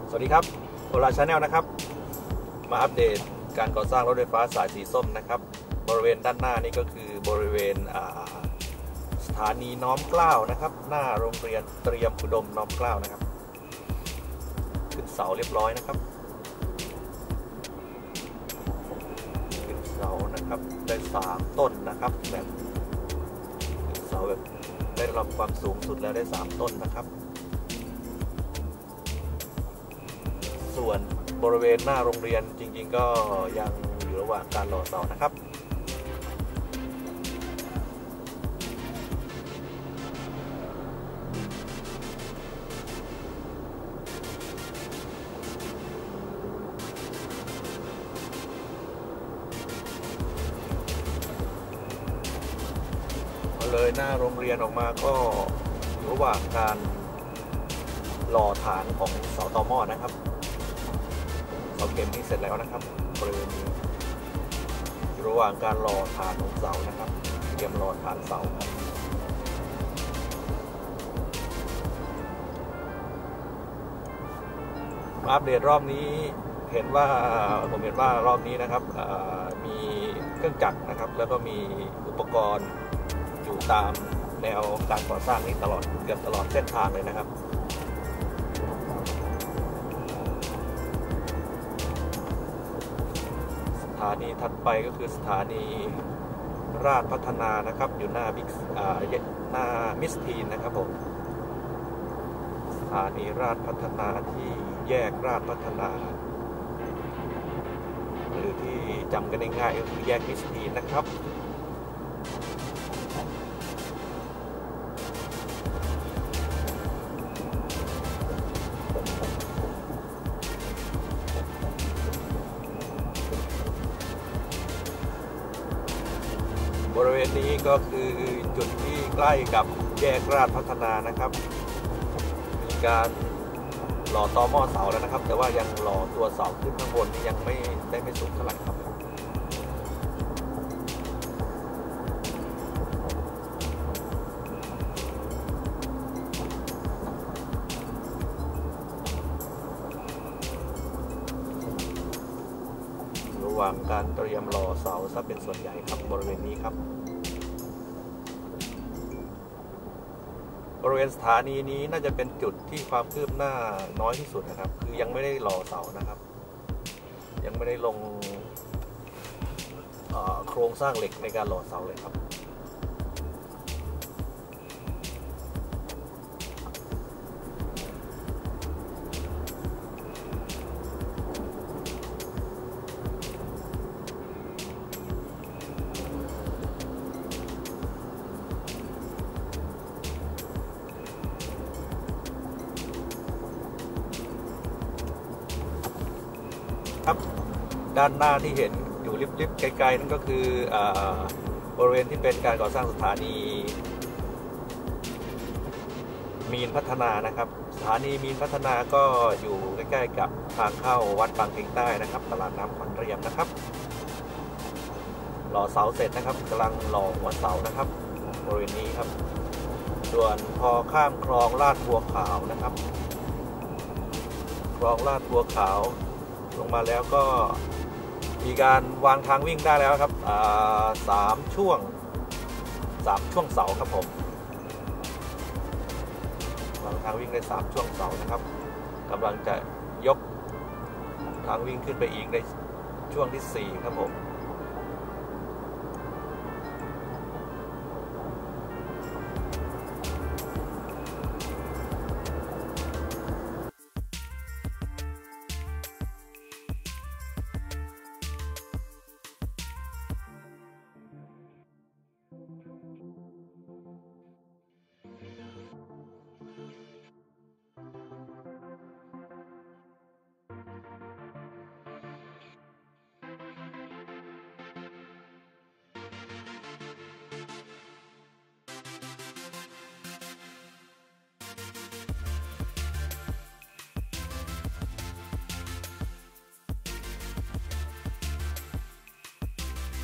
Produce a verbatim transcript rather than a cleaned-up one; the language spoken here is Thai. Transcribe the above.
สวัสดีครับโอลาชาแนลนะครับมาอัปเดตการก่อสร้างรถไฟฟ้าสายสีส้มนะครับบริเวณด้านหน้านี่ก็คือบริเวณสถานีน้อมเกล้านะครับหน้าโรงเรียนเตรียมอุดมน้อมเกล้านะครับขึ้นเสาเรียบร้อยนะครับขึ้นเสานะครับได้สามต้นนะครับแบบขึ้นเสาแบบได้รับความสูงสุดแล้วได้สามต้นนะครับส่วนบริเวณหน้าโรงเรียนจริงๆก็ยังอยู่ระหว่างการหล่อเสานะครับเลยหน้าโรงเรียนออกมาก็อยู่ระหว่างการหล่อฐานของเสาตอหม้อนะครับเสาเข็มที่เสร็จแล้วนะครับบริเวณนี้อยู่ระหว่างการหล่อฐานของเสานะครับเตรียมหล่อฐานเสาครับอัปเดตรอบนี้เห็นว่าผมเห็นว่ารอบนี้นะครับมีเครื่องจักรนะครับแล้วก็มีอุปกรณ์อยู่ตามแนวการก่อสร้างนี้ตลอดเกือบตลอดเส้นทางเลยนะครับสถานีถัดไปก็คือสถานีราชพัฒนานะครับอยู่หน้าบิ๊กหน้ามิสทีนนะครับผมสถานีราชพัฒนาที่แยกราชพัฒนาหรือที่จำกันง่ายๆก็คือแยกมิสทีนนะครับบริเวณนี้ก็คือจุดที่ใกล้กับแยกราชพัฒนานะครับมีการหล่อตอหม้อเสาแล้วนะครับแต่ว่ายังหล่อตัวเสาขึ้นข้างบนยังไม่ได้ไม่สูงเท่าไหร่ครับระหว่างการเตรียมหล่อเสาซะเป็นส่วนใหญ่ครับบริเวณนี้ครับบริเวณสถานีนี้น่าจะเป็นจุดที่ความคืบหน้าน้อยที่สุดนะครับคือยังไม่ได้หล่อเสานะครับยังไม่ได้ลงโครงสร้างเหล็กในการหล่อเสาเลยครับด้านหน้าที่เห็นอยู่ริบๆไกลๆนั่นก็คือบริเวณที่เป็นการก่อสร้างสถานีมีนพัฒนานะครับสถานีมีนพัฒนาก็อยู่ใกล้ๆกับทางเข้าวัดบางเพ็งใต้นะครับตลาดน้ำขวัญเรียมนะครับหล่อเสาเสร็จนะครับกำลังหล่อหัวเสานะครับบริเวณนี้ครับส่วนพอข้ามคลองลาดบัวขาวนะครับคลองลาดบัวขาวลงมาแล้วก็มีการวางทางวิ่งได้แล้วครับสามช่วงสามช่วงเสาครับผมวางทางวิ่งได้สามช่วงเสานะครับกำลังจะยกทางวิ่งขึ้นไปอีกในช่วงที่สี่ครับผม